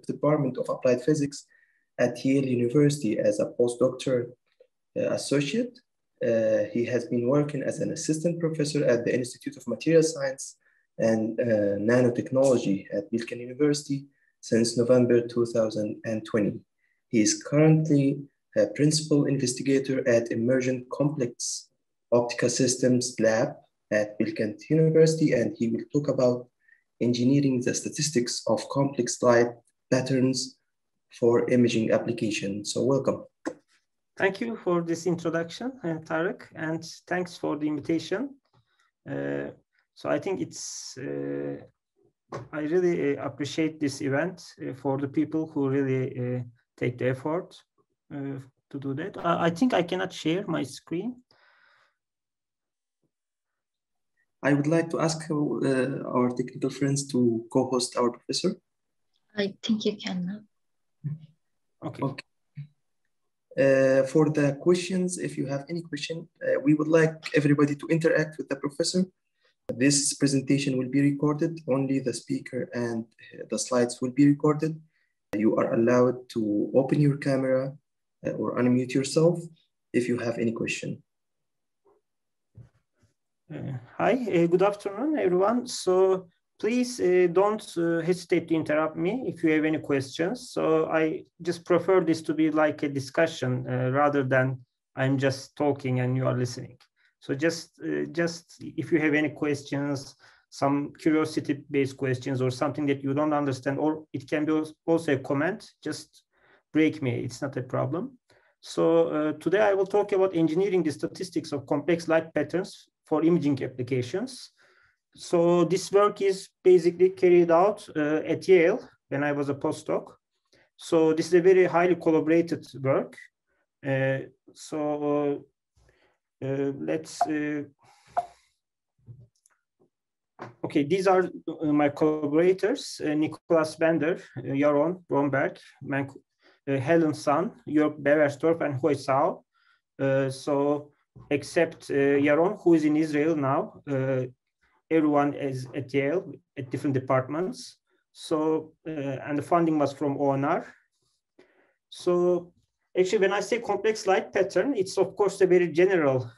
Department of Applied Physics at Yale University as a postdoctoral associate. He has been working as an assistant professor at the Institute of Material Science and Nanotechnology at Milken University since November 2020. He is currently a principal investigator at Emergent Complex Optical Systems Lab at Milken University, and he will talk about engineering the statistics of complex light patterns for imaging applications. So welcome. Thank you for this introduction, Tarek, and thanks for the invitation. So I think I really appreciate this event for the people who really take the effort to do that. I think I cannot share my screen. I would like to ask our technical friends to co-host our professor. I think you can now. Okay. For the questions, if you have any question, we would like everybody to interact with the professor. This presentation will be recorded. Only the speaker and the slides will be recorded. You are allowed to open your camera or unmute yourself if you have any question. Hi, good afternoon, everyone. So please don't hesitate to interrupt me if you have any questions. So I just prefer this to be like a discussion rather than I'm just talking and you are listening. So just if you have any questions, some curiosity-based questions or something that you don't understand, or it can be also a comment, just break me, it's not a problem. So today I will talk about engineering the statistics of complex light patterns for imaging applications. So this work is basically carried out at Yale when I was a postdoc. So this is a very highly collaborated work. Let's, okay, these are my collaborators, Nicholas Bender, Yaron Bromberg, Helen Sun, Jörg Beversdorf, and Hui Sao. So except Yaron, who is in Israel now, everyone is at Yale at different departments. So, and the funding was from ONR. So actually, when I say complex light pattern, it's of course a very general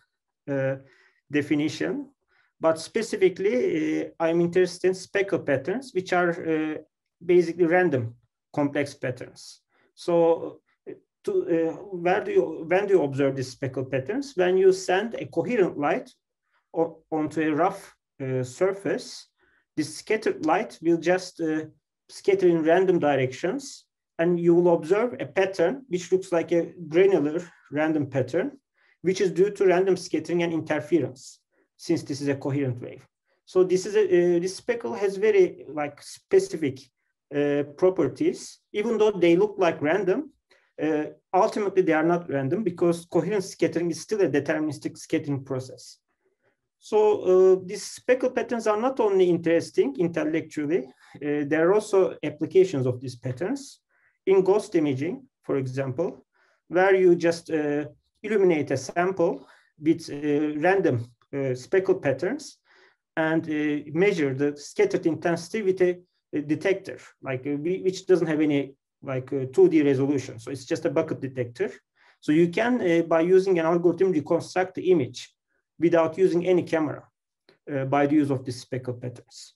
definition, but specifically I'm interested in speckle patterns, which are basically random complex patterns. So when do you observe these speckle patterns? When you send a coherent light onto a rough surface, this scattered light will just scatter in random directions, and you will observe a pattern which looks like a granular random pattern, which is due to random scattering and interference, since this is a coherent wave. So this is this speckle has very like specific properties, even though they look like random. Ultimately, they are not random because coherent scattering is still a deterministic scattering process. So these speckle patterns are not only interesting intellectually, there are also applications of these patterns in ghost imaging, for example, where you just illuminate a sample with random speckle patterns and measure the scattered intensity with a detector, like which doesn't have any like 2D resolution. So it's just a bucket detector. So you can, by using an algorithm, reconstruct the image without using any camera by the use of these speckle patterns.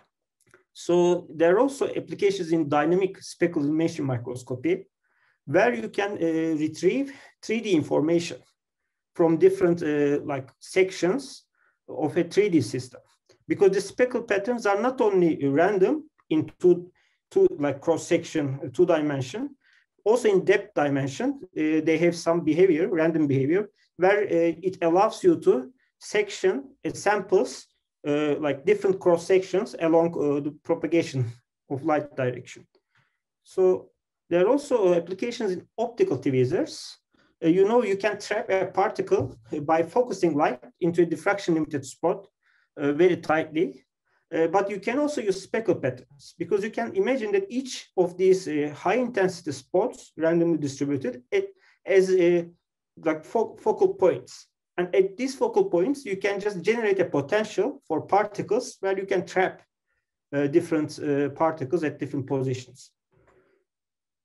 So there are also applications in dynamic speckle emission microscopy, where you can retrieve 3D information from different like sections of a 3D system, because the speckle patterns are not only random in two like cross-section, 2 dimension, also in depth dimension, they have some behavior, random behavior, where it allows you to section samples like different cross sections along the propagation of light direction. So there are also applications in optical tweezers. You can trap a particle by focusing light into a diffraction limited spot very tightly. But you can also use speckle patterns, because you can imagine that each of these high intensity spots, randomly distributed, as like focal points. And at these focal points, you can just generate a potential for particles where you can trap different particles at different positions.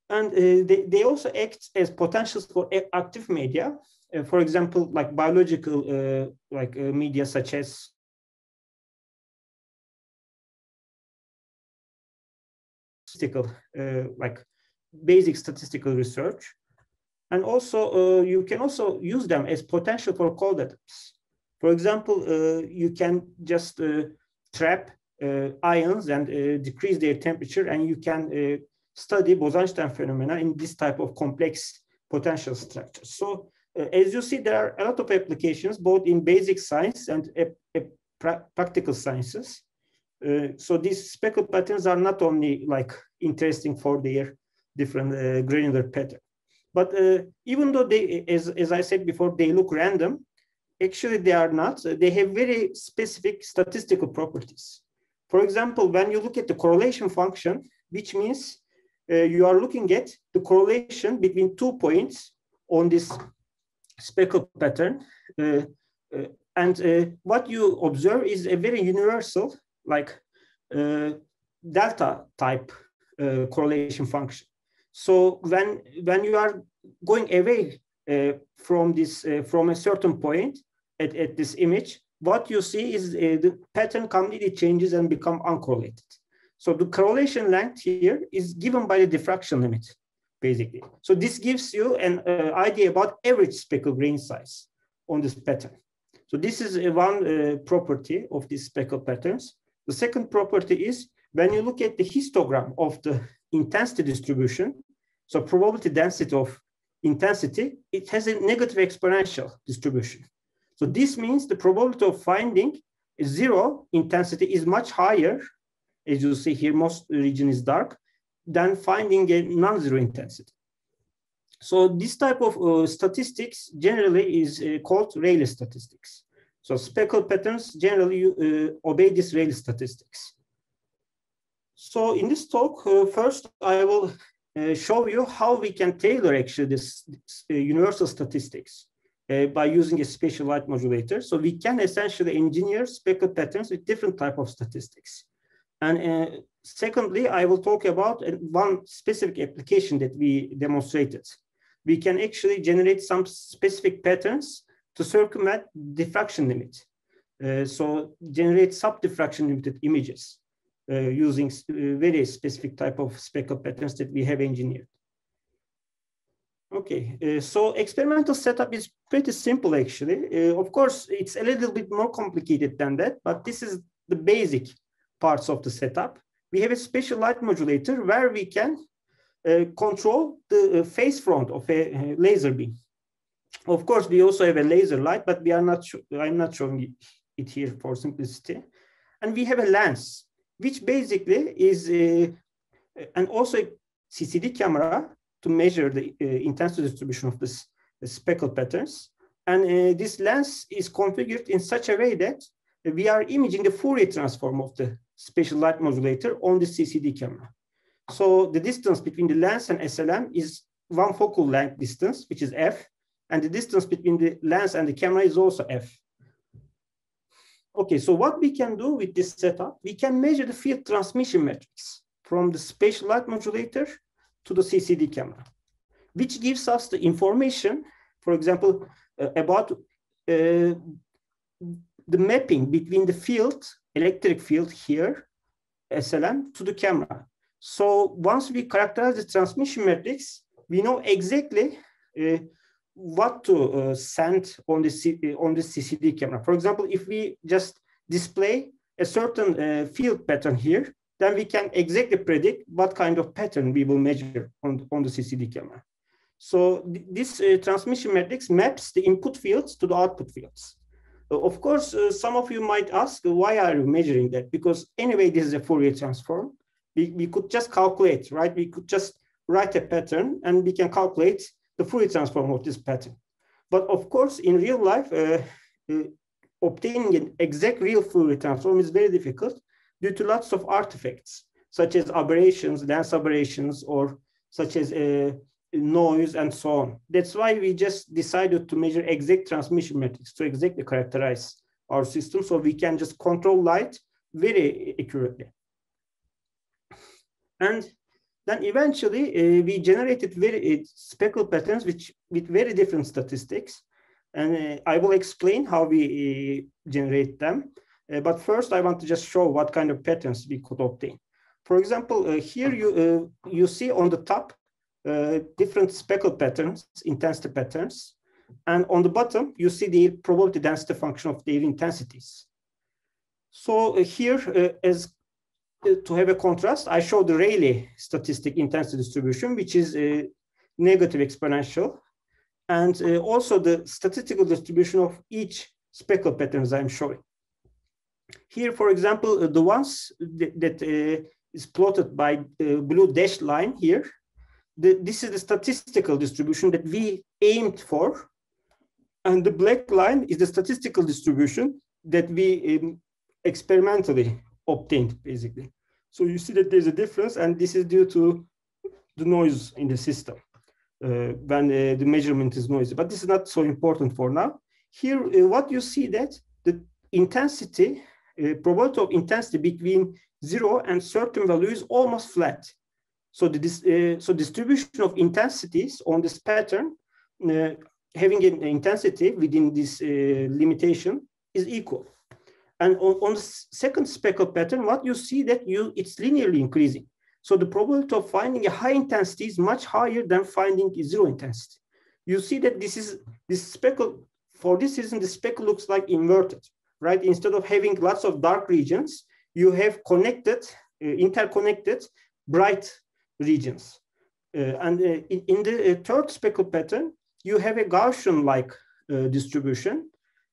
And they also act as potentials for active media. For example, like biological media such as statistical, like basic statistical research. And also, you can also use them as potential for cold atoms. For example, you can just trap ions and decrease their temperature, and you can study Bose-Einstein phenomena in this type of complex potential structures. So as you see, there are a lot of applications, both in basic science and practical sciences. So these speckled patterns are not only like interesting for their different granular pattern, but even though they, as I said before, they look random, actually they are not. They have very specific statistical properties. For example, when you look at the correlation function, which means you are looking at the correlation between 2 points on this speckled pattern, and what you observe is a very universal, like delta type correlation function. So when you are going away from this from a certain point at this image, what you see is the pattern completely changes and become uncorrelated. So the correlation length here is given by the diffraction limit, basically. So this gives you an idea about average speckle grain size on this pattern. So this is one property of these speckle patterns. The second property is when you look at the histogram of the intensity distribution, so probability density of intensity, it has a negative exponential distribution. So this means the probability of finding zero intensity is much higher. As you see here, most region is dark, than finding a non-zero intensity. So this type of statistics generally is called Rayleigh statistics. So speckled patterns generally obey this Rayleigh statistics. So in this talk, first I will show you how we can tailor actually this universal statistics by using a spatial light modulator. So we can essentially engineer speckled patterns with different type of statistics. And secondly, I will talk about one specific application that we demonstrated. We can actually generate some specific patterns to circumvent diffraction limit. So generate sub-diffraction limited images using very specific type of speckled patterns that we have engineered. Okay, so experimental setup is pretty simple actually. Of course, it's a little bit more complicated than that, but this is the basic parts of the setup. We have a spatial light modulator where we can control the phase front of a laser beam. Of course, we also have a laser light, but we are not. I'm not showing it here for simplicity. And we have a lens, which basically is and also a CCD camera to measure the intensity distribution of this speckled patterns. And this lens is configured in such a way that we are imaging the Fourier transform of the spatial light modulator on the CCD camera. So the distance between the lens and SLM is one focal length distance, which is f, and the distance between the lens and the camera is also f. Okay, so what we can do with this setup, we can measure the field transmission matrix from the spatial light modulator to the CCD camera, which gives us the information, for example, about the mapping between the field, electric field here, SLM, to the camera. So once we characterize the transmission matrix, we know exactly what to send on the CCD camera. For example, if we just display a certain field pattern here, then we can exactly predict what kind of pattern we will measure on the CCD camera. So this transmission matrix maps the input fields to the output fields. Of course, some of you might ask, why are you measuring that? Because anyway, this is a Fourier transform. We could just calculate, right? We could just write a pattern and we can calculate the Fourier transform of this pattern. But of course, in real life, obtaining an exact real Fourier transform is very difficult due to lots of artifacts, such as aberrations, lens aberrations, or such as noise and so on. That's why we just decided to measure exact transmission matrix to exactly characterize our system, so we can just control light very accurately. And Then eventually we generated very speckled patterns with very different statistics. And I will explain how we generate them. But first, I want to just show what kind of patterns we could obtain. For example, here you see on the top different speckled patterns, intensity patterns. And on the bottom, you see the probability density function of their intensities. So here, as to have a contrast, I show the Rayleigh statistic intensity distribution, which is a negative exponential, and also the statistical distribution of each speckled patterns I'm showing. Here, for example, the ones that is plotted by the blue dashed line here, this is the statistical distribution that we aimed for. And the black line is the statistical distribution that we experimentally obtained, basically. So you see that there's a difference, and this is due to the noise in the system when the measurement is noisy. But this is not so important for now. Here, what you see that the intensity, probability of intensity between 0 and certain value is almost flat. So the distribution of intensities on this pattern, having an intensity within this limitation, is equal. And on the second speckled pattern, what you see that it's linearly increasing. So the probability of finding a high intensity is much higher than finding a zero intensity. You see that this speckle, for this reason, the speckle looks like inverted, right? Instead of having lots of dark regions, you have connected, interconnected, bright regions. And in the third speckled pattern, you have a Gaussian-like distribution,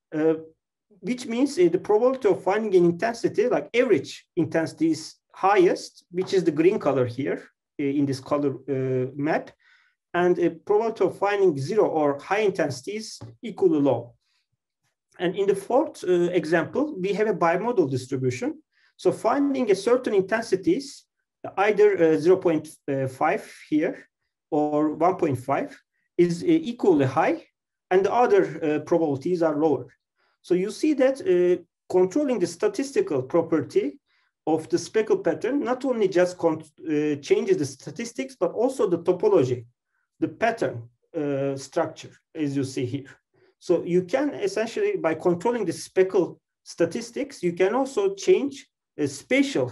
which means the probability of finding an intensity, like average intensity, is highest, which is the green color here in this color map. And the probability of finding zero or high intensity is equally low. And in the fourth example, we have a bimodal distribution. So finding a certain intensities, either 0.5 here or 1.5, is equally high, and the other probabilities are lower. So you see that controlling the statistical property of the speckle pattern not only just changes the statistics, but also the topology, the pattern structure, as you see here. So you can essentially, by controlling the speckle statistics, you can also change spatial,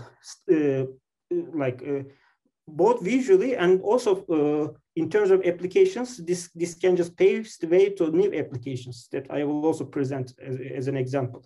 both visually and also in terms of applications. This can just pave the way to new applications that I will also present as an example.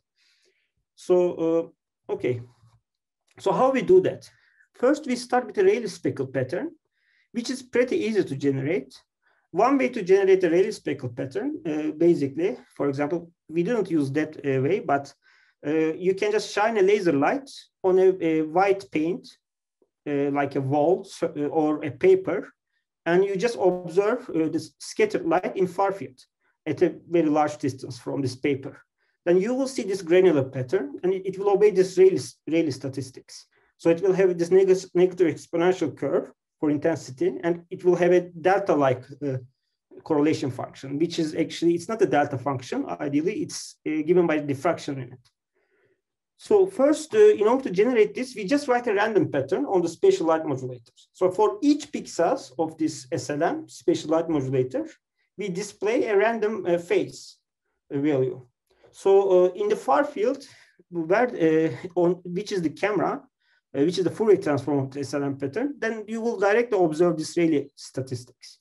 So, okay. So how we do that? First, we start with a Rayleigh speckle pattern, which is pretty easy to generate. One way to generate a Rayleigh speckle pattern, basically, for example, we didn't use that way, but you can just shine a laser light on a white paint, like a wall or a paper, and you just observe this scattered light in far field at a very large distance from this paper. Then you will see this granular pattern, and it will obey this Rayleigh statistics. So it will have this negative exponential curve for intensity, and it will have a delta-like correlation function, which is actually, it's not a delta function. Ideally, it's given by diffraction in it. So first, in order to generate this, we just write a random pattern on the spatial light modulator. So for each pixels of this SLM, spatial light modulator, we display a random phase value. So in the far field, where, which is the camera, which is the Fourier transform of the SLM pattern, then you will directly observe this Rayleigh statistics.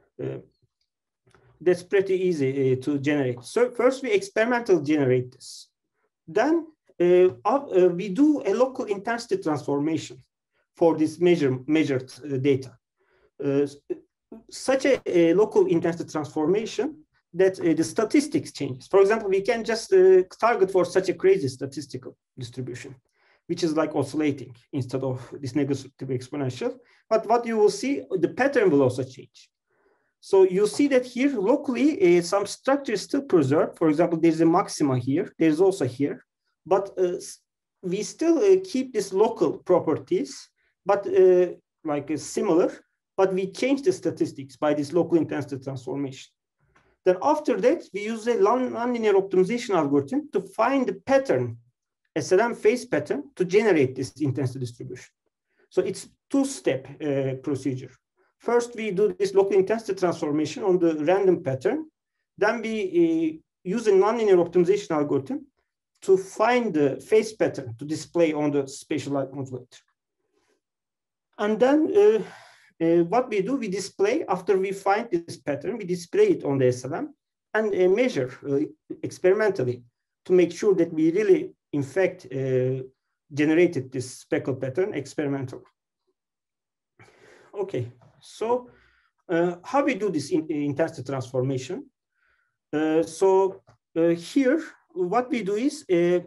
That's pretty easy to generate. So first we experimentally generate this. Then we do a local intensity transformation for this measured data. Such a local intensity transformation that the statistics changes. For example, we can just target for such a crazy statistical distribution, which is like oscillating instead of this negative exponential. But what you will see, the pattern will also change. So you see that here locally, some structure is still preserved. For example, there's a maxima here. There's also here. But we still keep these local properties, but similar, but we change the statistics by this local intensity transformation. Then after that, we use a nonlinear optimization algorithm to find the pattern, SLM phase pattern, to generate this intensity distribution. So it's two-step procedure. First, we do this local intensity transformation on the random pattern. Then we use a nonlinear optimization algorithm to find the phase pattern to display on the spatial light modulator. And then what we do, we display, after we find this pattern, we display it on the SLM and measure experimentally to make sure that we really, in fact, generated this speckle pattern experimentally. Okay, so how we do this intensity transformation? Here, what we do is,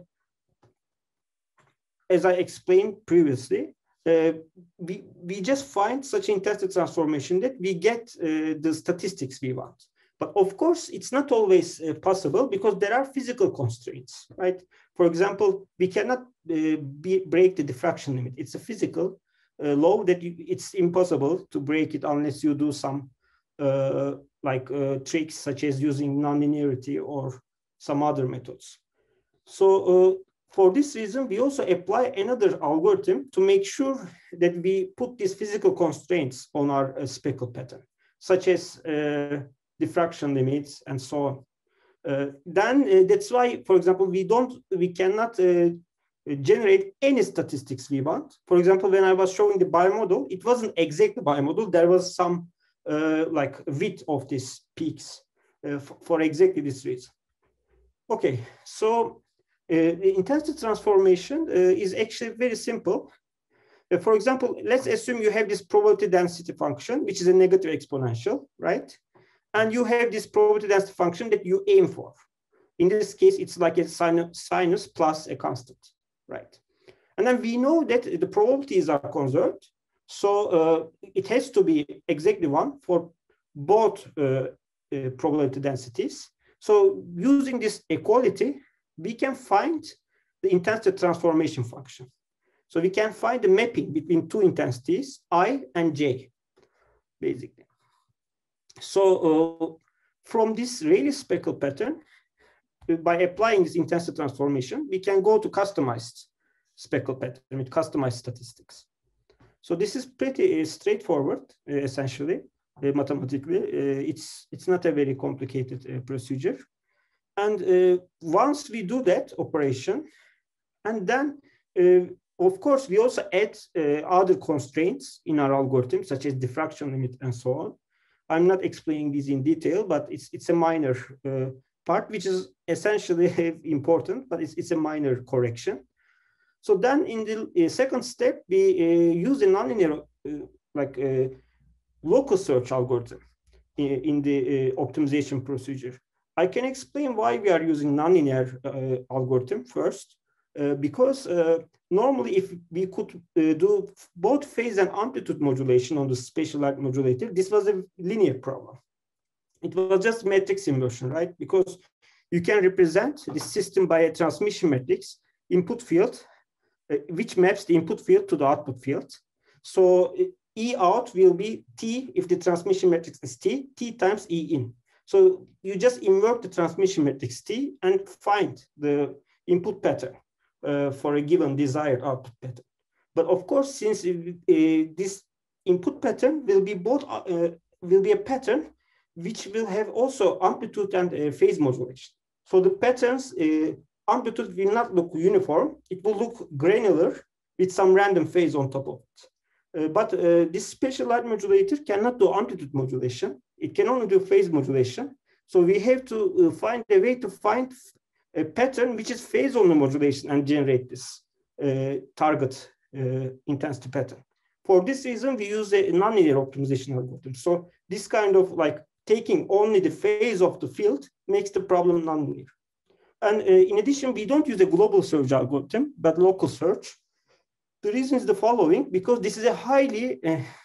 as I explained previously, we just find such intensity transformation that we get the statistics we want. But of course, it's not always possible because there are physical constraints, right? For example, we cannot break the diffraction limit. It's a physical law that it's impossible to break it unless you do some tricks such as using nonlinearity or some other methods. So for this reason, we also apply another algorithm to make sure that we put these physical constraints on our speckle pattern, such as diffraction limits and so on. Then that's why, for example, we cannot generate any statistics we want. For example, when I was showing the bimodal, it wasn't exactly bimodal. There was some width of these peaks for exactly this reason. Okay, so the intensity transformation is actually very simple. For example, let's assume you have this probability density function, which is a negative exponential, right? And you have this probability density function that you aim for. In this case, it's like a sinus plus a constant, right? And then we know that the probabilities are conserved. So it has to be exactly one for both probability densities. So using this equality, we can find the intensity transformation function. So we can find the mapping between two intensities, I and J, basically. So from this Rayleigh speckle pattern, by applying this intensity transformation, we can go to customized speckle pattern with customized statistics. So this is pretty straightforward, essentially, mathematically. It's not a very complicated procedure. And once we do that operation, and then, of course, we also add other constraints in our algorithm, such as diffraction limit and so on. I'm not explaining this in detail, but it's a minor part, which is essentially important, but it's a minor correction. So then in the second step, we use a nonlinear local search algorithm in the optimization procedure. I can explain why we are using nonlinear algorithm first, because normally if we could do both phase and amplitude modulation on the spatial light modulator, this was a linear problem. It was just matrix inversion, right? Because you can represent the system by a transmission matrix input field, which maps the input field to the output field. So E out will be T if the transmission matrix is T times E in. So you just invert the transmission matrix T and find the input pattern for a given desired output pattern. But of course, since this input pattern will be both will be a pattern which will have also amplitude and phase modulation. So the patterns amplitude will not look uniform; it will look granular with some random phase on top of it. But this spatial light modulator cannot do amplitude modulation. It can only do phase modulation. So we have to find a way to find a pattern which is phase only modulation and generate this target intensity pattern. For this reason, we use a nonlinear optimization algorithm. So this kind of taking only the phase of the field makes the problem nonlinear. And in addition, we don't use a global search algorithm, but local search. The reason is the following, because this is a highly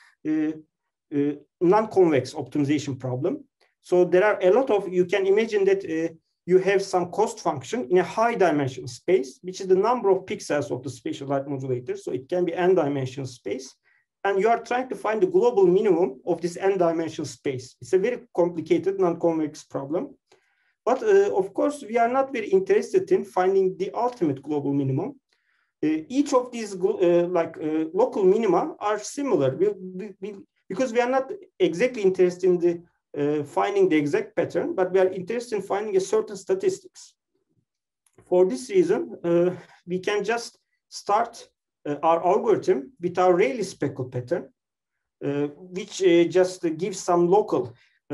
non-convex optimization problem. So there are a lot of, you can imagine that you have some cost function in a high dimensional space, which is the number of pixels of the spatial light modulator. So it can be n-dimensional space. And you are trying to find the global minimum of this n-dimensional space. It's a very complicated non-convex problem. But of course, we are not very interested in finding the ultimate global minimum. each of these local minima are similar because we are not exactly interested in the finding the exact pattern, but we are interested in finding a certain statistics. For this reason, we can just start our algorithm with our Rayleigh speckle pattern, which just gives some local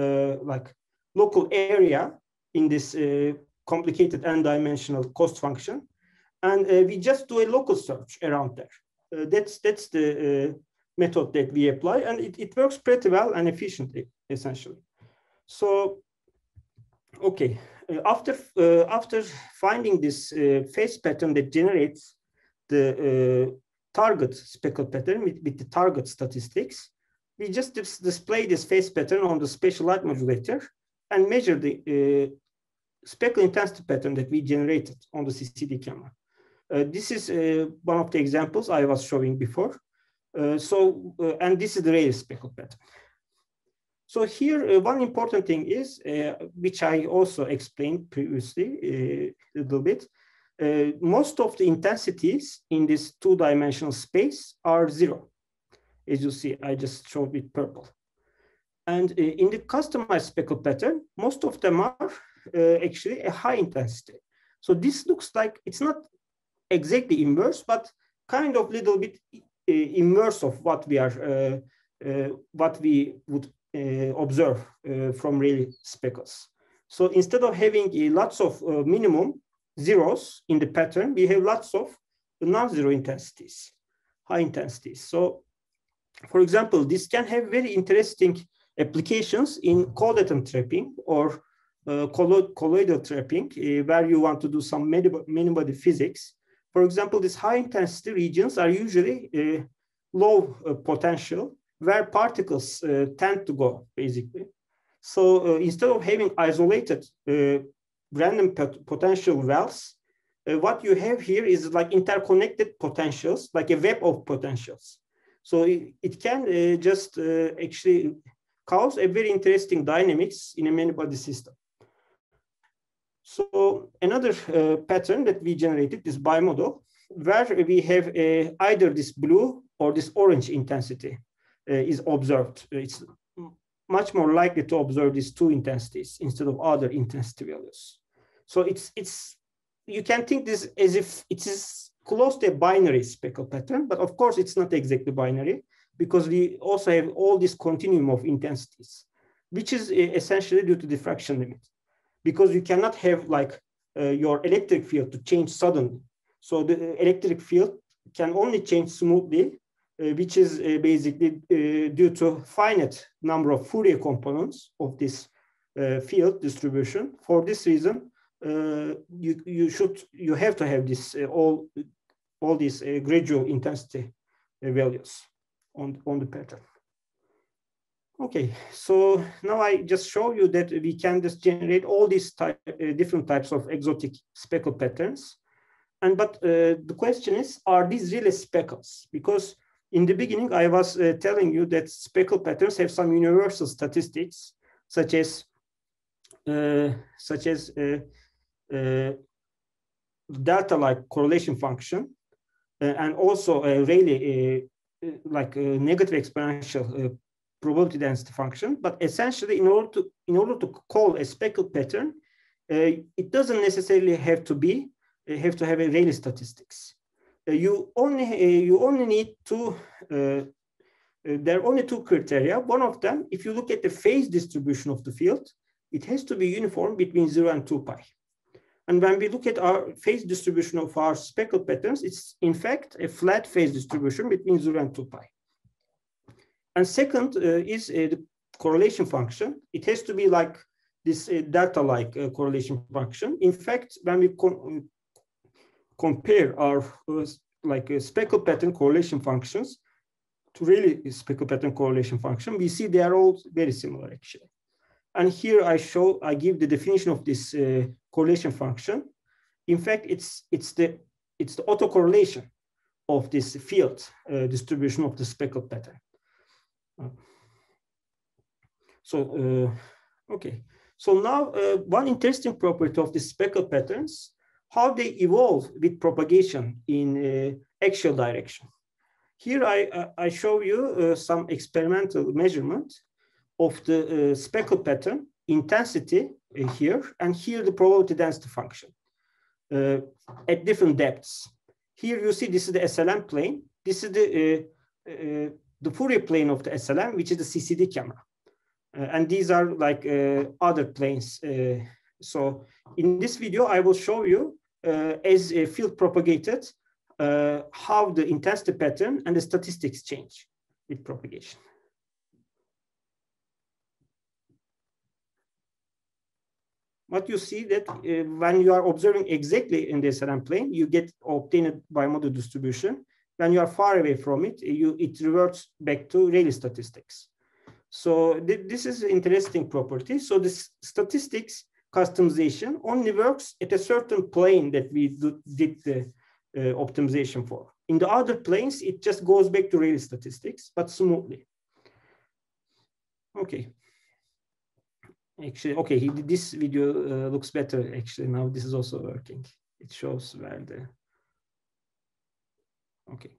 area in this complicated n-dimensional cost function, and we just do a local search around there. That's the method that we apply, and it works pretty well and efficiently, essentially. So, okay, after finding this phase pattern that generates the target speckle pattern with the target statistics, we just display this phase pattern on the spatial light modulator and measure the speckle intensity pattern that we generated on the CCD camera. This is one of the examples I was showing before. And this is the Rayleigh speckle pattern. So here, one important thing is, which I also explained previously a little bit, most of the intensities in this two-dimensional space are 0. As you see, I just showed with purple. And in the customized speckle pattern, most of them are actually a high intensity. So this looks like it's not exactly inverse, but kind of little bit inverse of what we are, what we would observe from Rayleigh speckles. So instead of having lots of minimum zeros in the pattern, we have lots of non-zero intensities, high intensities. So, for example, this can have very interesting applications in cold-atom trapping or colloidal trapping, where you want to do some many-body physics. For example, these high-intensity regions are usually low potential, where particles tend to go, basically. So instead of having isolated random potential wells, what you have here is like interconnected potentials, like a web of potentials. So it can just actually cause a very interesting dynamics in a many-body system. So another pattern that we generated is bimodal, where we have either this blue or this orange intensity is observed. It's much more likely to observe these two intensities instead of other intensity values. So you can think this as if it is close to a binary speckle pattern, but of course it's not exactly binary because we also have all this continuum of intensities, which is essentially due to diffraction limit, because you cannot have like your electric field to change suddenly. So the electric field can only change smoothly, which is basically due to finite number of Fourier components of this field distribution. For this reason, you have to have this all these gradual intensity values on the pattern. Okay, so now I just show you that we can just generate all these different types of exotic speckle patterns. But the question is, are these really speckles? Because in the beginning, I was telling you that speckle patterns have some universal statistics, such as delta-like correlation function, and also a Rayleigh negative exponential probability density function. But essentially, in order to call a speckle pattern, it doesn't necessarily have to have a Rayleigh statistics. You only need to. There are only two criteria. One of them, if you look at the phase distribution of the field, it has to be uniform between 0 and 2 pi. And when we look at our phase distribution of our speckle patterns, it's in fact a flat phase distribution between 0 and 2 pi. And second is the correlation function. It has to be like this delta-like correlation function. In fact, when we compare our speckle pattern correlation functions to Rayleigh speckle pattern correlation function, we see they are all very similar actually. And here I give the definition of this correlation function. In fact, it's the autocorrelation of this field distribution of the speckle pattern. Okay. So now one interesting property of the speckle patterns how they evolve with propagation in axial direction. Here I show you some experimental measurement of the speckle pattern intensity here, and here the probability density function at different depths. Here you see this is the SLM plane. This is the Fourier plane of the SLM, which is the CCD camera. And these are like other planes. So in this video, I will show you as a field propagated, how the intensity pattern and the statistics change with propagation. What you see that when you are observing exactly in the SLM plane, you get obtained bimodal distribution. When you are far away from it, it reverts back to Rayleigh statistics. So this is an interesting property. So this statistics customization only works at a certain plane that we did the optimization for. In the other planes, it just goes back to Rayleigh statistics, but smoothly. Okay. Actually, okay, this video looks better. Actually, now this is also working. It shows where the, okay.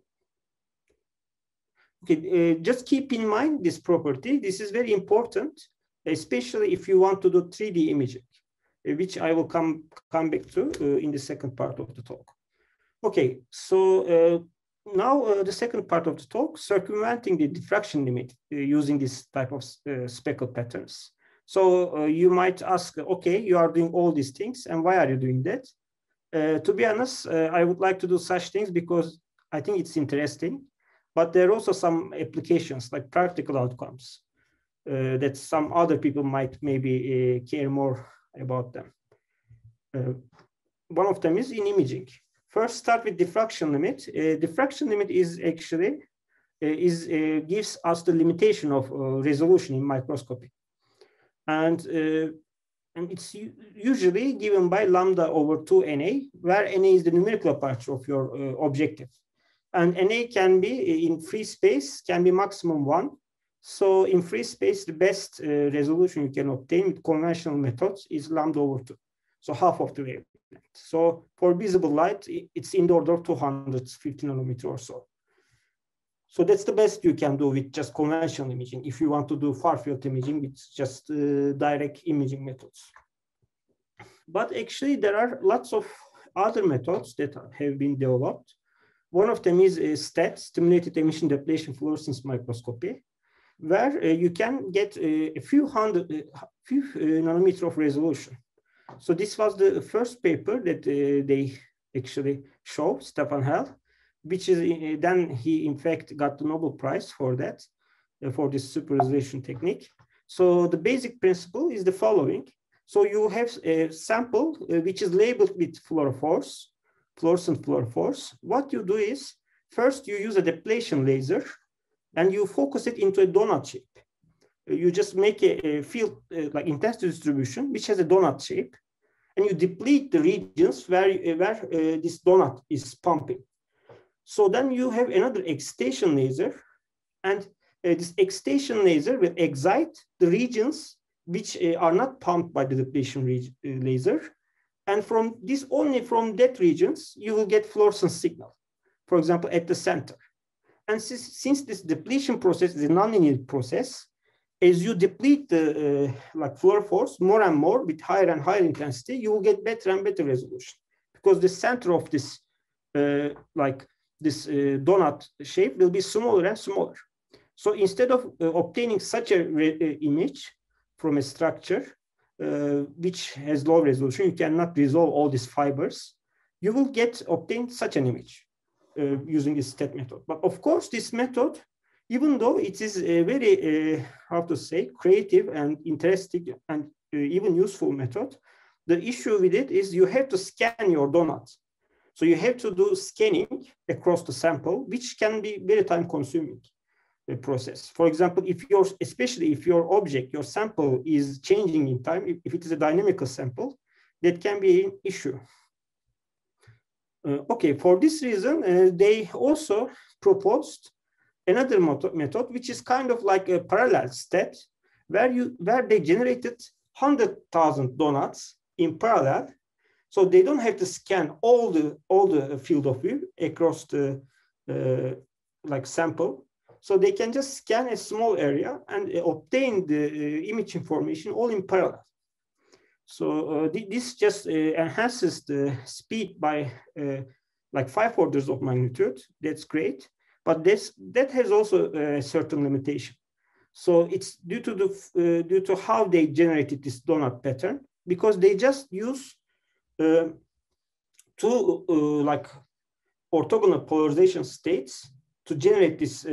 Okay, just keep in mind this property. This is very important, especially if you want to do 3D imaging, which I will come back to in the second part of the talk. Okay, so now the second part of the talk, circumventing the diffraction limit using this type of speckle patterns. So you might ask, okay, you are doing all these things, and why are you doing that? To be honest, I would like to do such things because I think it's interesting, but there are also some applications like practical outcomes that some other people might maybe care more about them. One of them is in imaging. First, start with diffraction limit. Diffraction limit is actually gives us the limitation of resolution in microscopy. And it's usually given by lambda over 2Na, where Na is the numerical aperture of your objective. And Na can be in free space, can be maximum 1. So in free space, the best resolution you can obtain with conventional methods is lambda over 2. So half of the wavelength. So for visible light, it's in the order of 250 nanometer or so. So that's the best you can do with just conventional imaging if you want to do far field imaging with just direct imaging methods. But actually, there are lots of other methods that have been developed. One of them is STED, stimulated emission depletion fluorescence microscopy, where you can get a few nanometer of resolution. So this was the first paper that they actually showed, Stefan Hell, which is then he in fact got the Nobel Prize for that, for this super resolution technique. So the basic principle is the following. So you have a sample which is labeled with fluorophores, fluorescent fluorophores. What you do is, first you use a depletion laser and you focus it into a donut shape. You just make a field like intensity distribution, which has a donut shape, and you deplete the regions where this donut is pumping. So then you have another excitation laser, and this excitation laser will excite the regions which are not pumped by the depletion laser. And from this, only from that regions, you will get fluorescence signal, for example, at the center. And since this depletion process is a nonlinear process, as you deplete the like fluorophores more and more with higher and higher intensity, you will get better and better resolution, because the center of this donut shape will be smaller and smaller. So instead of obtaining such a image from a structure which has low resolution, you cannot resolve all these fibers, you will obtain such an image using this STED method. But of course, this method, even though it is a very, how to say, creative and interesting and even useful method, the issue with it is you have to scan your donut. So you have to do scanning across the sample, which can be very time-consuming process. For example, especially if your object, your sample is changing in time, if it is a dynamical sample, that can be an issue. Okay, for this reason, they also proposed another method, which is kind of like a parallel STED, where they generated 100,000 donuts in parallel. So they don't have to scan all the field of view across the like sample. So they can just scan a small area and obtain the image information all in parallel. So this just enhances the speed by like 5 orders of magnitude. That's great, but that has also a certain limitation. So it's due to how they generated this donut pattern, because they just use two like orthogonal polarization states to generate this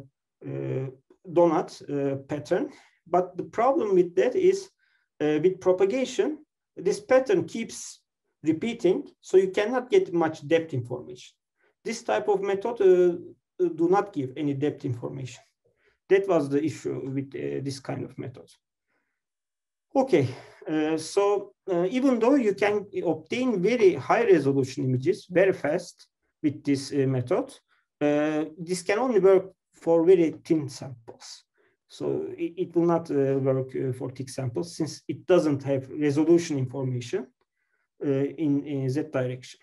donut pattern. But the problem with that is with propagation, this pattern keeps repeating, so you cannot get much depth information. This type of method do not give any depth information. That was the issue with this kind of method. Okay, so even though you can obtain very high resolution images very fast with this method, this can only work for very thin samples. So it will not work for thick samples, since it doesn't have resolution information in Z direction.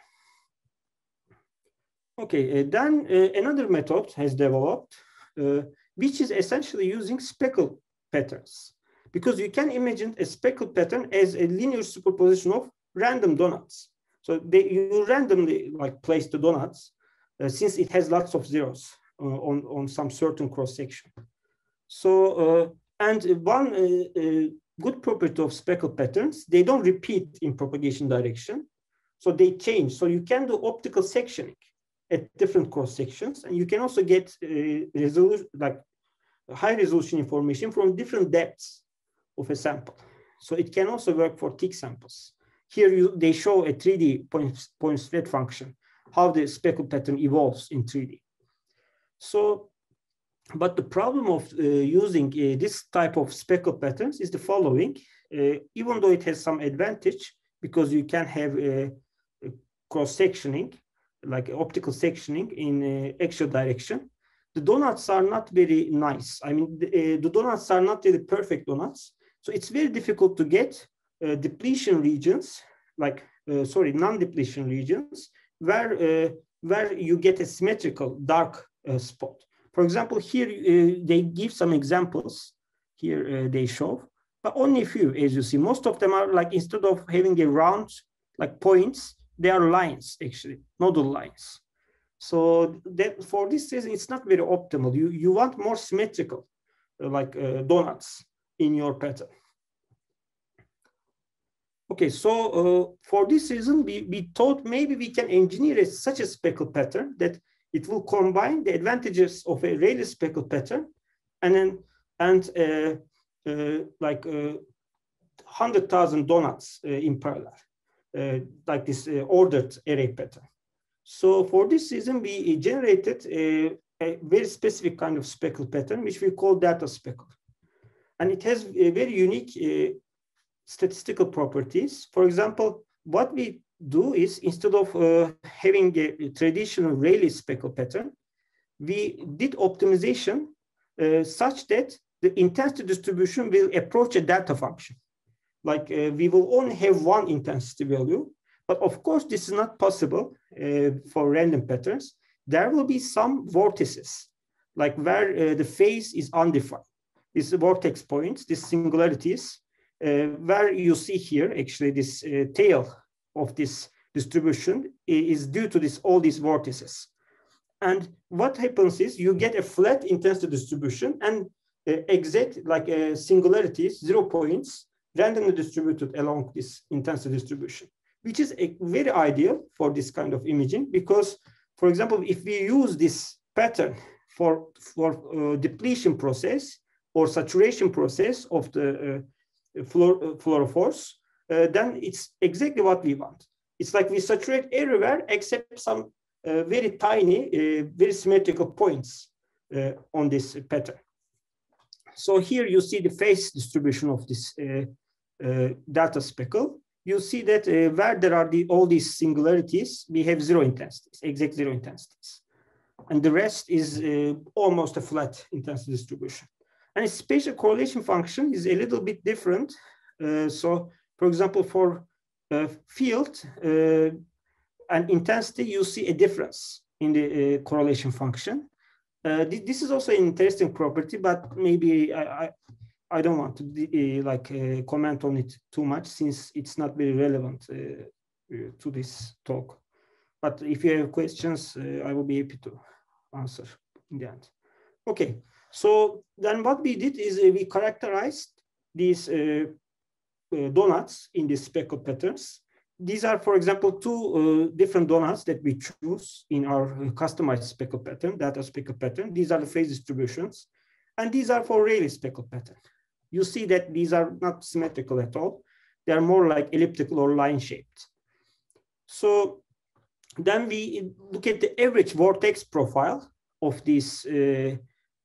Okay, then another method has developed, which is essentially using speckle patterns, because you can imagine a speckle pattern as a linear superposition of random donuts. So you randomly like place the donuts since it has lots of zeros on some certain cross section. So and one good property of speckle patterns, they don't repeat in propagation direction, so they change. So you can do optical sectioning at different cross sections, and you can also get resolution, like high resolution information from different depths of a sample. So it can also work for thick samples. Here they show a 3D point spread function, how the speckle pattern evolves in 3D. So, but the problem of using this type of speckle patterns is the following. Even though it has some advantage, because you can have cross-sectioning, like optical sectioning in axial direction, the donuts are not very nice. I mean, the donuts are not really perfect donuts. So it's very difficult to get depletion regions, like, non-depletion regions, where you get a symmetrical dark spot. For example, here they give some examples. Here they show, but only a few, as you see. Most of them are like, instead of having a round like points, they are lines, actually, nodal lines. So that for this reason, it's not very optimal. You want more symmetrical, like donuts in your pattern. Okay, so for this reason, we thought maybe we can engineer such a speckle pattern that it will combine the advantages of a Rayleigh speckle pattern and 100,000 donuts in parallel, like this ordered array pattern. So for this reason, we generated a very specific kind of speckle pattern, which we call data speckle. And it has a very unique statistical properties. For example, what we do is, instead of having a traditional Rayleigh speckle pattern, we did optimization such that the intensity distribution will approach a delta function. Like we will only have one intensity value, but of course this is not possible for random patterns. There will be some vortices, like where the phase is undefined. These vortex points, these singularities, where you see here, actually this tail of this distribution is due to all these vortices. And what happens is you get a flat intensity distribution and exact like singularities, 0 points, randomly distributed along this intensity distribution, which is very ideal for this kind of imaging, because, for example, if we use this pattern for depletion process or saturation process of the fluorophores, then it's exactly what we want. It's like we saturate everywhere except some very tiny, very symmetrical points on this pattern. So here you see the phase distribution of this data speckle. You see that where there are all these singularities, we have 0 intensities, exact 0 intensities. And the rest is almost a flat intensity distribution. And its spatial correlation function is a little bit different. So, for example, for field and intensity, you see a difference in the correlation function. This is also an interesting property, but maybe I don't want to comment on it too much since it's not very relevant to this talk. But if you have questions, I will be happy to answer in the end. Okay, so then what we did is we characterized these donuts in these speckled patterns. These are, for example, two different donuts that we choose in our customized speckled pattern, data speckled pattern. These are the phase distributions, and these are for Rayleigh speckled pattern. You see that these are not symmetrical at all. They are more like elliptical or line-shaped. So then we look at the average vortex profile of these in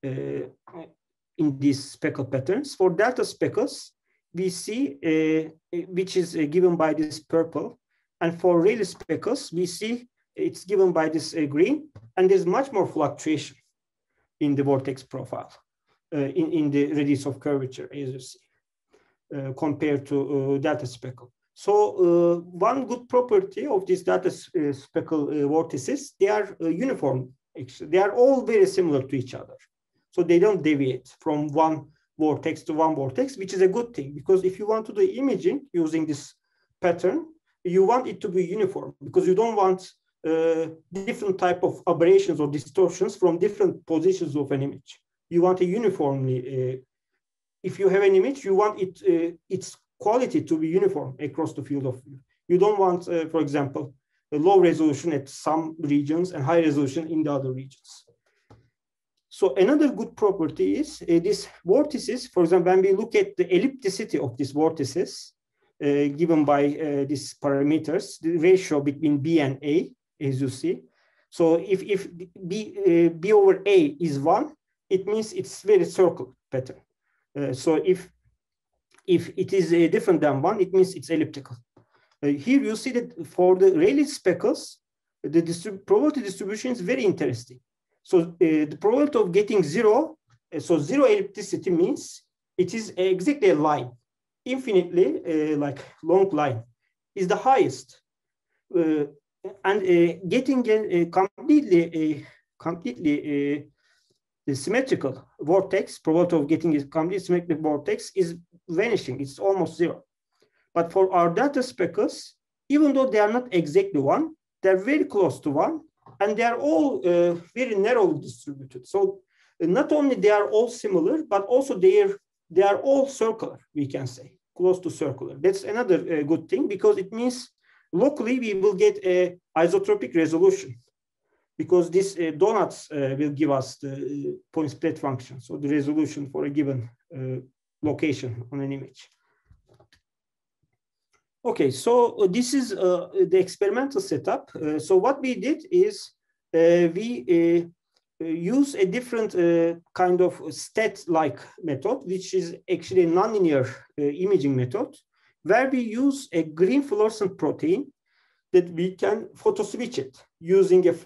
these speckled patterns. For delta speckles, we see which is given by this purple, and for Rayleigh speckles, we see it's given by this green, and there's much more fluctuation in the vortex profile in the radius of curvature, as you see, compared to delta speckle. So one good property of these delta speckle vortices, they are uniform. Actually, they are all very similar to each other. So they don't deviate from one vortex to one vortex, which is a good thing, because if you want to do imaging using this pattern, you want it to be uniform, because you don't want different type of aberrations or distortions from different positions of an image. You want a uniformly, if you have an image, you want its quality to be uniform across the field of view. You don't want, for example, a low resolution at some regions and high resolution in the other regions. So another good property is these vortices. For example, when we look at the ellipticity of these vortices given by these parameters, the ratio between B and A, as you see. So if B over A is 1, it means it's very circle pattern. So if it is different than 1, it means it's elliptical. Here you see that for the Rayleigh speckles, the probability distribution is very interesting. So the probability of getting 0, so 0 ellipticity means it is exactly a line, infinitely like long line, is the highest. And getting a completely symmetrical vortex, probability of getting a completely symmetric vortex is vanishing. It's almost 0. But for our delta speckles, even though they are not exactly 1, they're very close to 1, and they are all very narrowly distributed. So not only they are all similar, but also they are all circular, we can say, close to circular. That's another good thing, because it means locally we will get a isotropic resolution, because these donuts will give us the point spread function, so the resolution for a given location on an image. Okay, so this is the experimental setup. So what we did is we use a different kind of stat-like method, which is actually a nonlinear imaging method, where we use a green fluorescent protein that we can photo switch it using a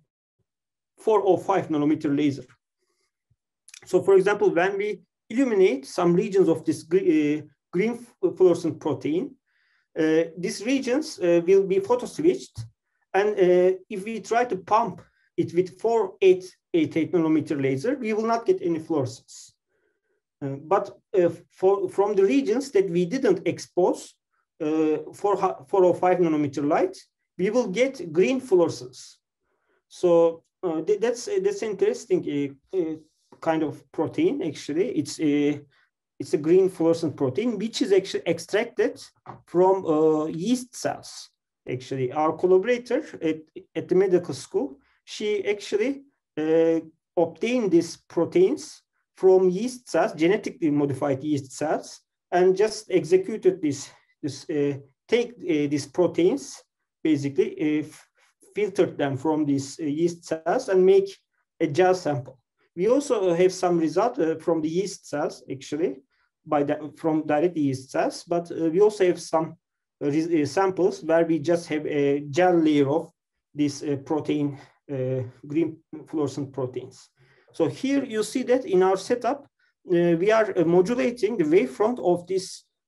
405 nanometer laser. So for example, when we illuminate some regions of this green fluorescent protein, these regions will be photo switched, and if we try to pump it with 4888 nanometer laser, we will not get any fluorescence. But from the regions that we didn't expose 405 nanometer light, we will get green fluorescence. So that's interesting kind of protein. Actually, it's a green fluorescent protein, which is actually extracted from yeast cells. Actually, our collaborator at the medical school, she actually obtained these proteins from yeast cells, genetically modified yeast cells, and just executed take these proteins, basically filtered them from these yeast cells and make a gel sample. We also have some result from the yeast cells, actually, from direct yeast cells, but we also have some samples where we just have a gel layer of this protein, green fluorescent proteins. So here you see that in our setup, we are modulating the wavefront of this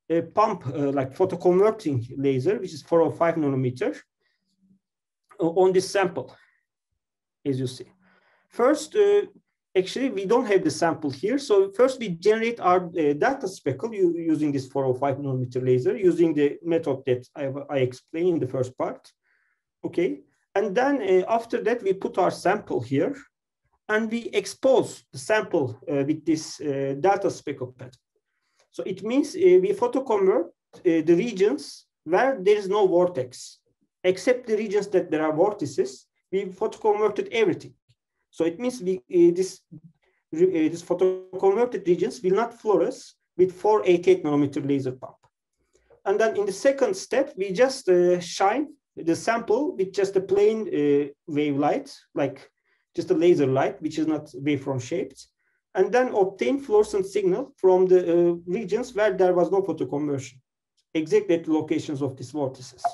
pump, like photoconverting laser, which is 405 nanometer, on this sample, as you see. First, actually, we don't have the sample here. So first we generate our data speckle using this 405 nanometer laser, using the method that I explained in the first part. Okay. And then after that, we put our sample here and we expose the sample with this data speckle pattern. So it means we photoconvert the regions where there is no vortex, except the regions that there are vortices. We photoconverted everything. So it means this photoconverted regions will not fluoresce with 488 nanometer laser pump. And then in the second step, we just shine the sample with just a plain wave light, like just a laser light, which is not waveform shaped, and then obtain fluorescent signal from the regions where there was no photoconversion, exactly at the locations of these vortices.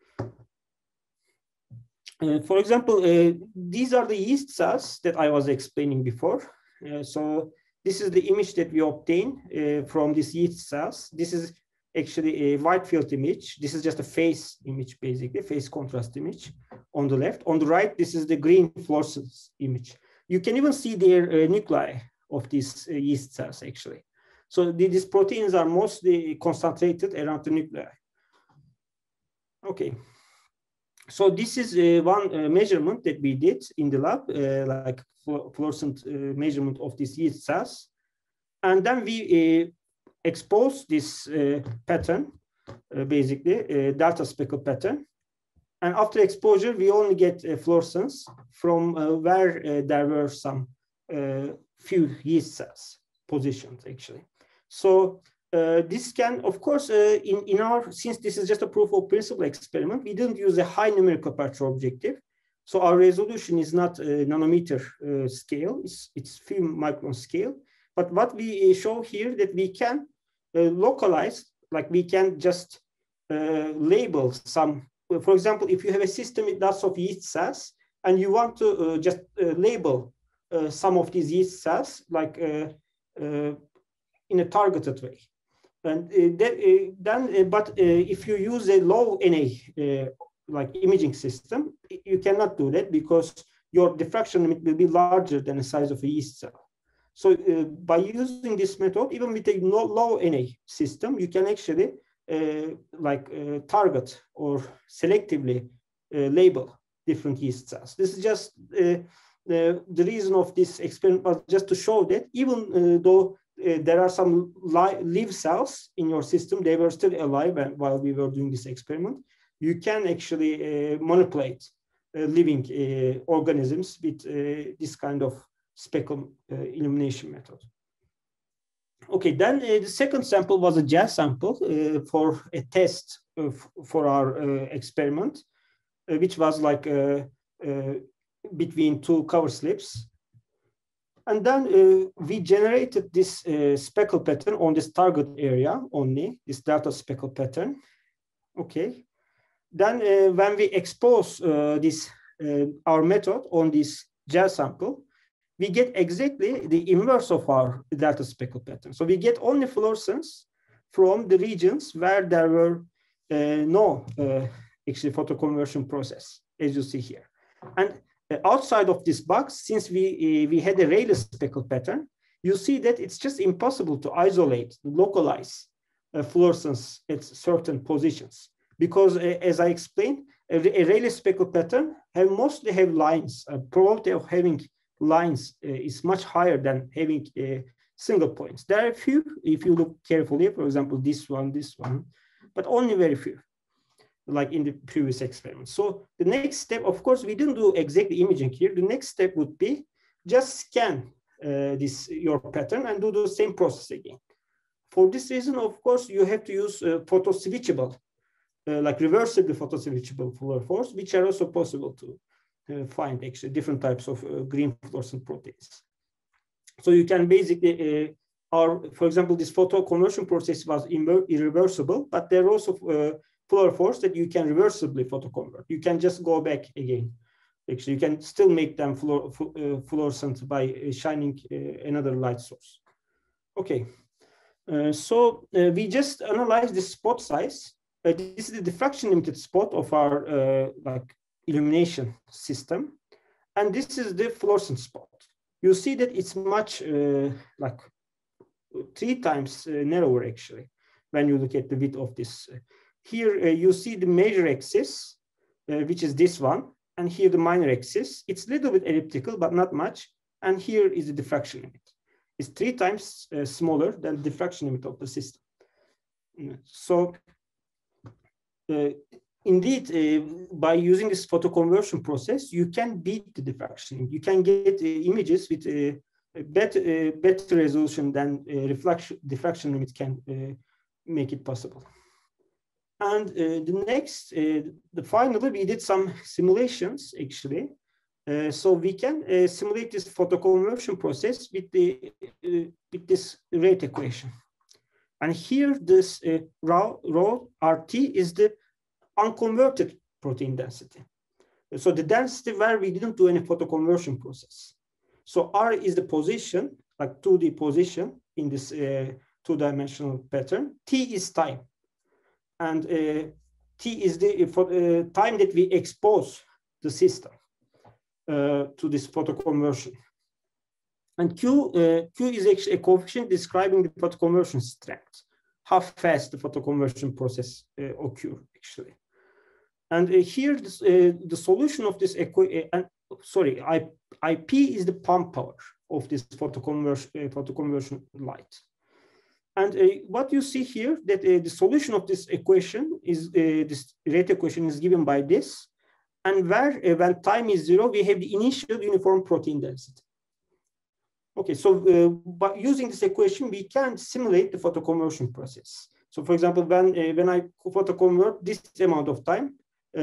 For example, these are the yeast cells that I was explaining before. So this is the image that we obtain from these yeast cells. This is actually a wide field image. This is just a phase image, basically, phase contrast image on the left. On the right, this is the green fluorescence image. You can even see their nuclei of these yeast cells, actually. So these proteins are mostly concentrated around the nuclei. Okay. So this is one measurement that we did in the lab, like fluorescent measurement of these yeast cells. And then we expose this pattern, basically, data speckle pattern. And after exposure, we only get fluorescence from where there were some few yeast cells positioned, actually. So this can, of course, in our, since this is just a proof of principle experiment, we didn't use a high numerical aperture objective. So our resolution is not a nanometer scale, it's few micron scale. But what we show here that we can localize, like we can just label some, for example, if you have a system with lots of yeast cells and you want to just label some of these yeast cells, like in a targeted way. And but if you use a low NA like imaging system, you cannot do that because your diffraction limit will be larger than the size of a yeast cell. So by using this method, even with a low NA system, you can actually target or selectively label different yeast cells. This is just the reason of this experiment was just to show that even though there are some live cells in your system, they were still alive while we were doing this experiment. You can actually manipulate living organisms with this kind of speckle illumination method. Okay, then the second sample was a gel sample for a test for our experiment, which was like between two cover slips. And then we generated this speckle pattern on this target area only, this data speckle pattern. Okay. Then when we expose this our method on this gel sample, we get exactly the inverse of our data speckle pattern. So we get only fluorescence from the regions where there were no actually photoconversion process, as you see here. And outside of this box, since we had a Rayleigh speckle pattern, you see that it's just impossible to isolate, localize fluorescence at certain positions. Because as I explained, a Rayleigh speckle pattern mostly have lines. Probability of having lines is much higher than having single points. There are a few, if you look carefully, for example, this one, but only very few, like in the previous experiment. So the next step, of course, we didn't do exactly imaging here. The next step would be just scan your pattern and do the same process again. For this reason, of course, you have to use photo-switchable, like reversibly photo-switchable fluorophores, which are also possible to find actually different types of green fluorescent proteins. So you can basically, for example, this photo conversion process was irreversible, but there are also fluorophores that you can reversibly photoconvert. You can just go back again. Actually, you can still make them fluorescent by shining another light source. Okay. We just analyzed the spot size. This is the diffraction limited spot of our illumination system. And this is the fluorescent spot. You see that it's much 3 times narrower actually, when you look at the width of this. Here you see the major axis, which is this one, and here the minor axis. It's a little bit elliptical, but not much. And here is the diffraction limit. It's 3 times smaller than the diffraction limit of the system. So indeed, by using this photoconversion process, you can beat the diffraction. You can get images with a better resolution than diffraction limit can make it possible. And finally, we did some simulations actually. So we can simulate this photoconversion process with this rate equation. And here, this rho RT is the unconverted protein density. So the density where we didn't do any photoconversion process. So R is the position, like 2D position in this 2-dimensional pattern. T is time. And T is the time that we expose the system to this photoconversion. And Q is actually a coefficient describing the photoconversion strength, how fast the photoconversion process occurs actually. And here the solution of this equation, IP is the pump power of this photoconversion light. And what you see here, that the solution of this equation is this rate equation is given by this, and where when time is 0, we have the initial uniform protein density. Okay, so by using this equation, we can simulate the photoconversion process. So, for example, when I photoconvert this amount of time,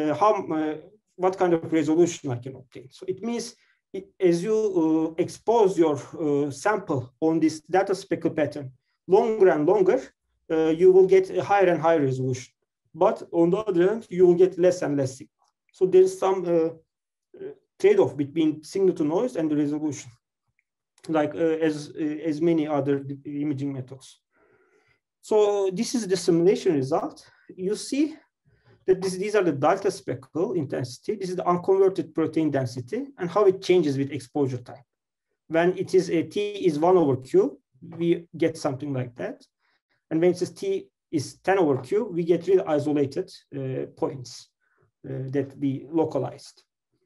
what kind of resolution I can obtain? So it means as you expose your sample on this data speckle pattern longer and longer, you will get a higher and higher resolution. But on the other hand, you will get less and less signal. So there's some trade-off between signal to noise and the resolution, like as many other imaging methods. So this is the simulation result. You see that these are the delta speckle intensity. This is the unconverted protein density and how it changes with exposure time. When it is T is 1 over Q, we get something like that. And when it says T is 10 over Q, we get really isolated points that we localized.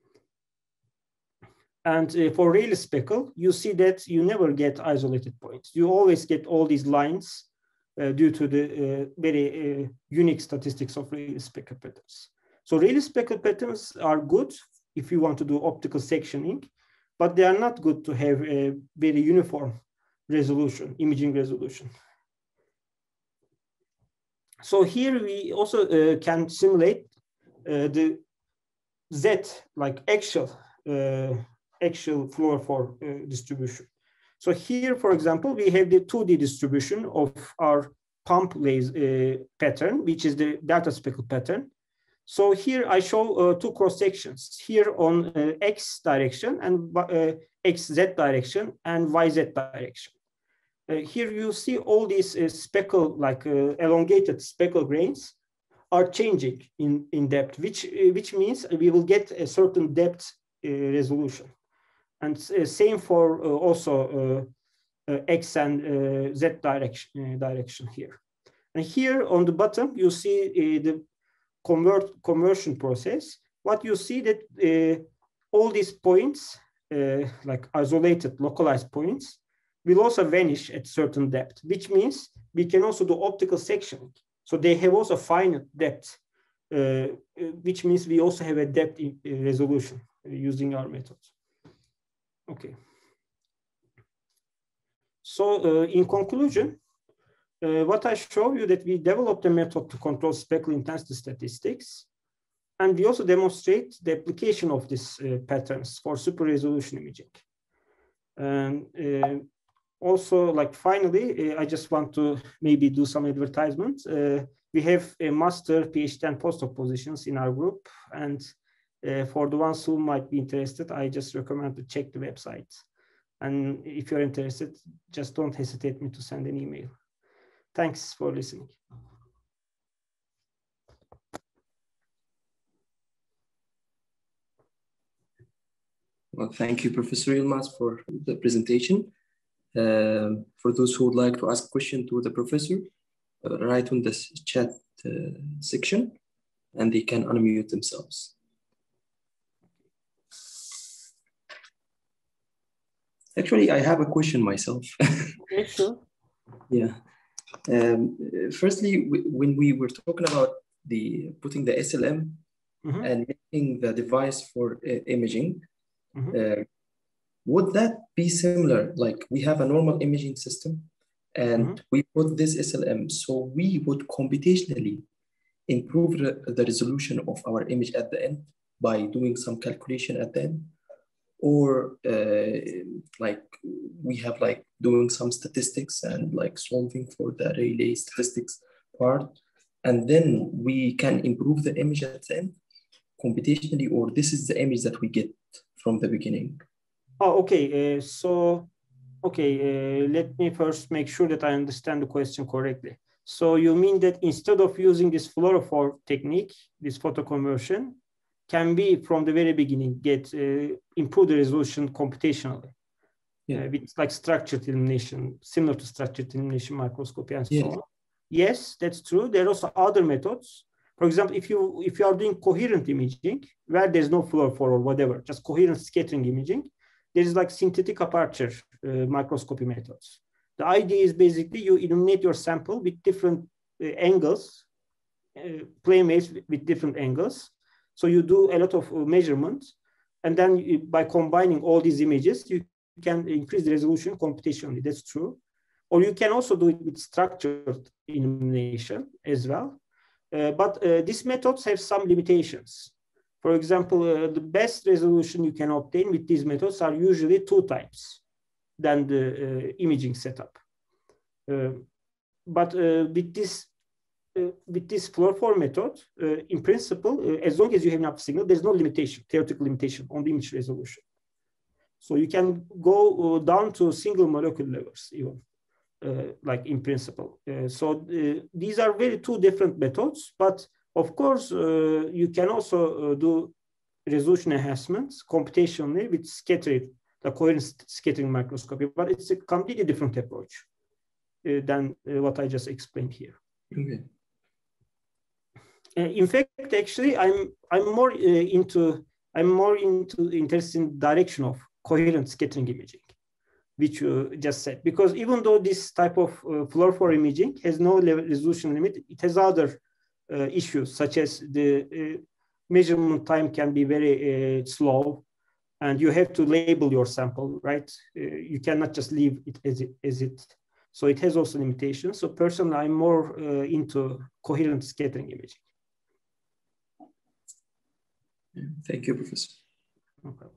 And for Rayleigh speckle, you see that you never get isolated points. You always get all these lines due to the very unique statistics of Rayleigh speckle patterns. So Rayleigh speckle patterns are good if you want to do optical sectioning, but they are not good to have a very uniform resolution, imaging resolution. So here we also can simulate the Z, like actual fluorophore distribution. So here, for example, we have the 2D distribution of our pump laser pattern, which is the delta speckle pattern. So here I show 2 cross sections, here on X direction and XZ direction and YZ direction. Here you see all these speckle, like elongated speckle grains are changing in depth, which means we will get a certain depth resolution. And same for also X and Z direction here. And here on the bottom, you see the conversion process. What you see that all these points, like isolated localized points, will also vanish at certain depth, which means we can also do optical sectioning. So they have also finite depth, which means we also have a depth resolution using our methods. Okay. So in conclusion, what I show you that we developed a method to control speckle intensity statistics, and we also demonstrate the application of these patterns for super resolution imaging. And also, like finally, I just want to maybe do some advertisement. We have a master, PhD, and postdoc positions in our group, and for the ones who might be interested, I just recommend to check the website. And if you're interested, just don't hesitate me to send an email. Thanks for listening. Well, thank you, Professor Yilmaz, for the presentation. For those who would like to ask questions to the professor, write on this chat section, and they can unmute themselves. Actually, I have a question myself. Okay, sure. Yeah. Firstly, when we were talking about putting the SLM and making the device for imaging, would that be similar? Like we have a normal imaging system and we put this SLM, so we would computationally improve the resolution of our image at the end by doing some calculation at the end? Or like we have like doing some statistics and like solving for the Rayleigh statistics part, and then we can improve the image at the end computationally, or this is the image that we get from the beginning? Oh, okay. Let me first make sure that I understand the question correctly. So you mean that instead of using this fluorophore technique, this photo conversion, can be from the very beginning improve the resolution computationally, with like structured illumination, similar to structured illumination microscopy and so on. Yes, that's true. There are also other methods. For example, if you are doing coherent imaging where there's no fluorophore or whatever, just coherent scattering imaging, there is like synthetic aperture microscopy methods. The idea is basically you illuminate your sample with different angles, playmates with different angles. So you do a lot of measurements, and then by combining all these images, you can increase the resolution computationally. That's true. Or you can also do it with structured illumination as well. But these methods have some limitations. For example, the best resolution you can obtain with these methods are usually 2 times than the imaging setup. But with this fluorophore method, in principle, as long as you have enough signal, there's no limitation, theoretical limitation on the image resolution. So you can go down to single molecule levels even, like in principle. These are very 2 different methods, but of course, you can also do resolution enhancements computationally with scattering, the coherent scattering microscopy, but it's a completely different approach than what I just explained here. Okay. In fact, actually, I'm more interested in the direction of coherent scattering imaging, which you just said, because even though this type of fluorophore imaging has no resolution limit, it has other issues, such as the measurement time can be very slow, and you have to label your sample, right? You cannot just leave it as it. So it has also limitations. So personally, I'm more into coherent scattering imaging. Thank you, Professor. Okay.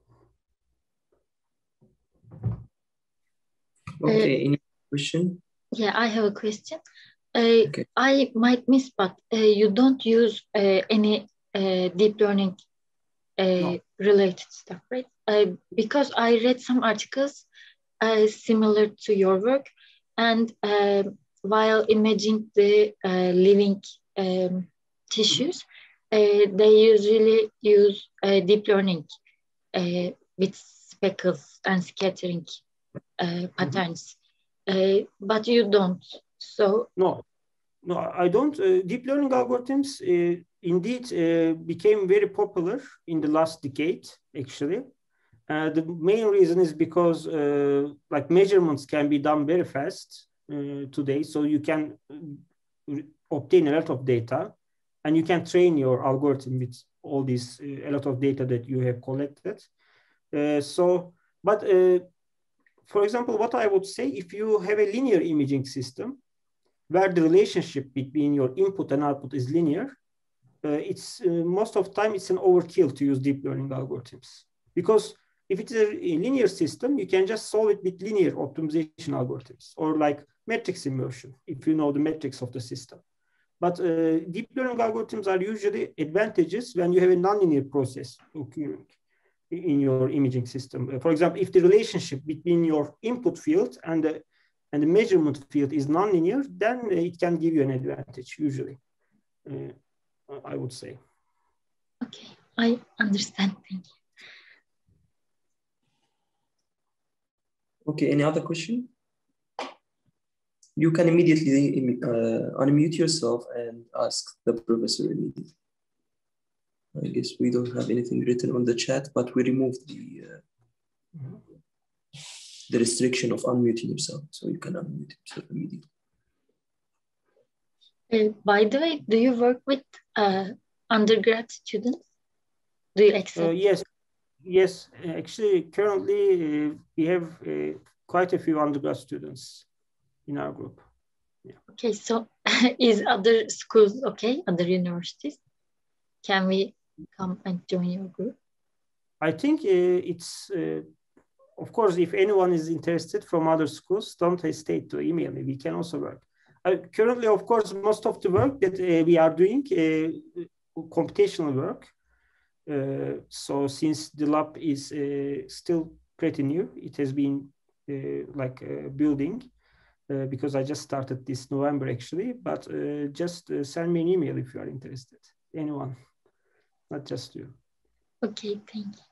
Okay, any question? Yeah, I have a question. Okay. I might miss, but you don't use any deep learning No. related stuff, right? Because I read some articles similar to your work, and while imaging the living tissues, they usually use deep learning with speckles and scattering patterns, but you don't. So No, I don't. Deep learning algorithms indeed became very popular in the last decade, actually. The main reason is because like measurements can be done very fast today, so you can obtain a lot of data, and you can train your algorithm with all these a lot of data that you have collected. For example, what I would say, if you have a linear imaging system where the relationship between your input and output is linear, it's most of the time it's an overkill to use deep learning algorithms, because if it's a linear system, you can just solve it with linear optimization algorithms, or like matrix inversion, if you know the metrics of the system. But deep learning algorithms are usually advantageous when you have a nonlinear process occurring in your imaging system. For example, if the relationship between your input field and the and the measurement field is nonlinear, then it can give you an advantage usually, I would say. Okay, I understand. Thank you. Okay, any other question? You can immediately unmute yourself and ask the professor immediately. I guess we don't have anything written on the chat, but we removed the restriction of unmuting yourself, so you can unmute yourself immediately. By the way, do you work with undergrad students? Do you accept? Yes. Actually, currently we have quite a few undergrad students in our group. Yeah. Okay, so is other schools okay? Other universities? Can we come and join your group? I think it's, of course, if anyone is interested from other schools, don't hesitate to email me. We can also work. Currently, of course, most of the work that we are doing, computational work. So since the lab is still pretty new, it has been building because I just started this November actually, but just send me an email if you are interested. Anyone, not just you. Okay, thank you.